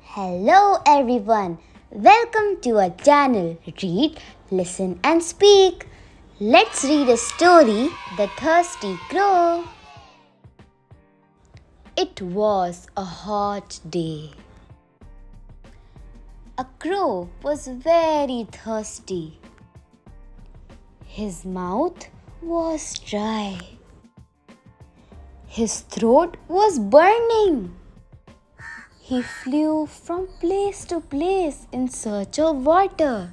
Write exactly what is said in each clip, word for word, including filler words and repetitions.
Hello everyone, welcome to our channel Read, Listen and Speak. Let's read a story, The Thirsty Crow. It was a hot day. A crow was very thirsty. His mouth was dry. His throat was burning. He flew from place to place in search of water.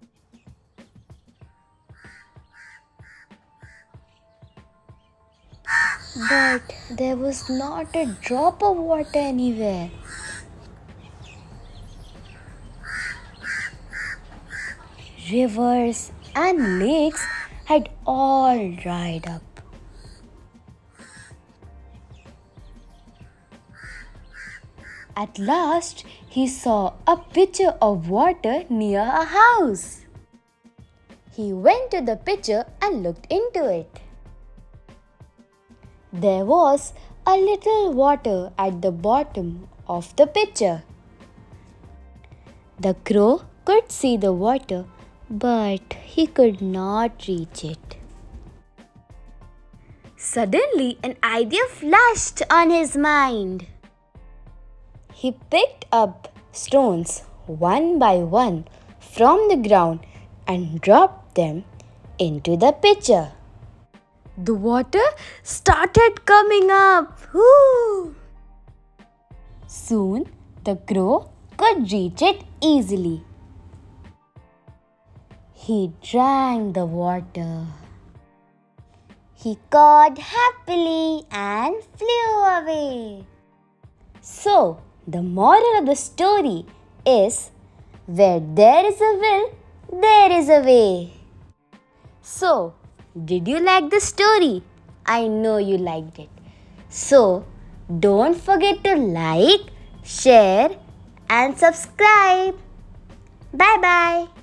But there was not a drop of water anywhere. Rivers and lakes had all dried up. At last, he saw a pitcher of water near a house. He went to the pitcher and looked into it. There was a little water at the bottom of the pitcher. The crow could see the water, but he could not reach it. Suddenly, an idea flashed on his mind. He picked up stones one by one from the ground and dropped them into the pitcher. The water started coming up. Whoo! Soon the crow could reach it easily. He drank the water. He cawed happily and flew away. So, the moral of the story is, where there is a will, there is a way. So, did you like the story? I know you liked it. So, don't forget to like, share and subscribe. Bye bye.